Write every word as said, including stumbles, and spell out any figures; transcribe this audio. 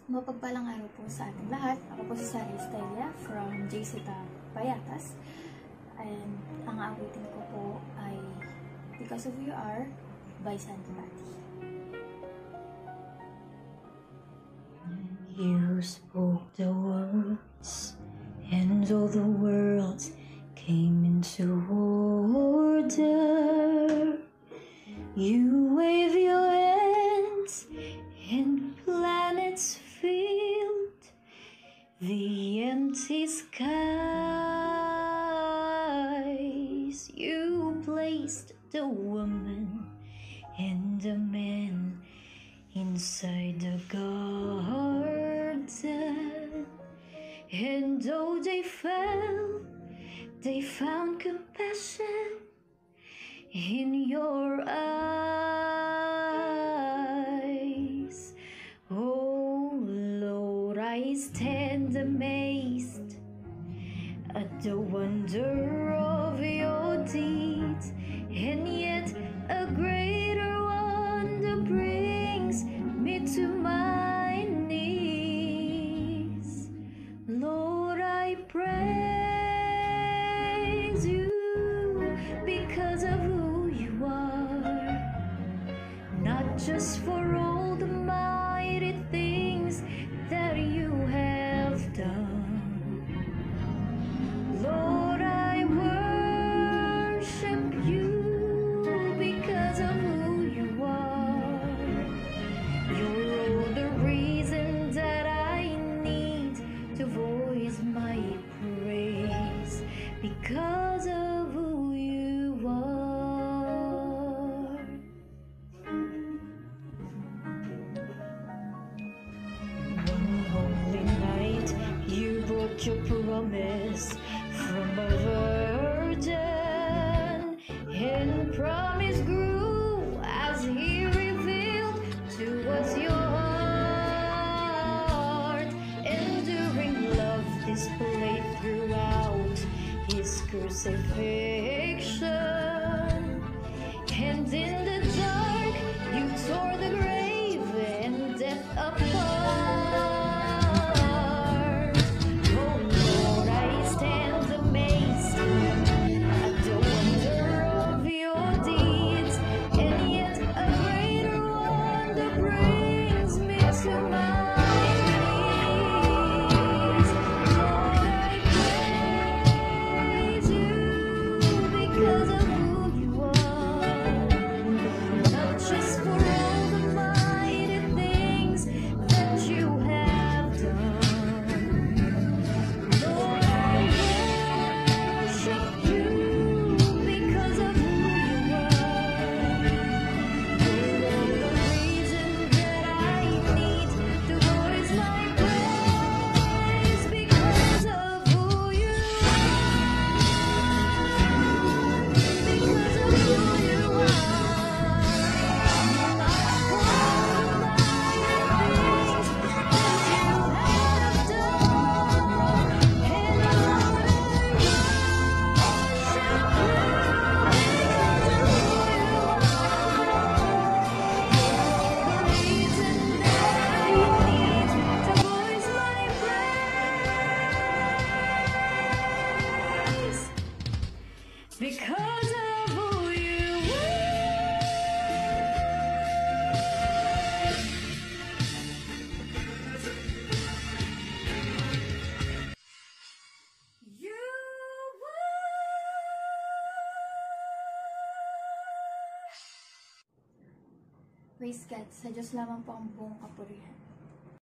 Mapagpalang araw po sa ating lahat. Ako po si Estella from J C Payatas. And ang aawitin ko po ay Because of You Are by Santi Patti. You spoke the words, and all the worlds came into order. You wave your hands, and planets filled the empty skies. You placed the woman and the man inside the garden, and though they fell, they found compassion in your eyes. Oh Lord, I stand amazed at the wonder of your deeds, and yet a greater wonder brings me to my knees. Lord, I praise you because of who you are, not just for all the mighty things that you have done. Lord, I worship you because of who you are. You're all the reason that I need to voice my praise, because of who you are. One holy night, you brought your promise from a virgin, and promise grew as he revealed to us your heart, enduring love displayed throughout his crucifixion. And in the dark, you tore the grave and death apart. Oh Lord, I stand amazed at the wonder of your deeds, and yet a greater wonder brings me to my knees. Lord, I praise you because of who you are, not just for all the mighty things that you have done. Lord, I worship you because of who you are. You're all the reason that I need to voice my praise, because of who you are. Because of who you are. Not for all the mighty things that you have done. And Lord, I worship you because of who you are. You're the reason that I need to voice my praise, because of who you are. You Praise God, sa Diyos lamang po ang buong kapurihan.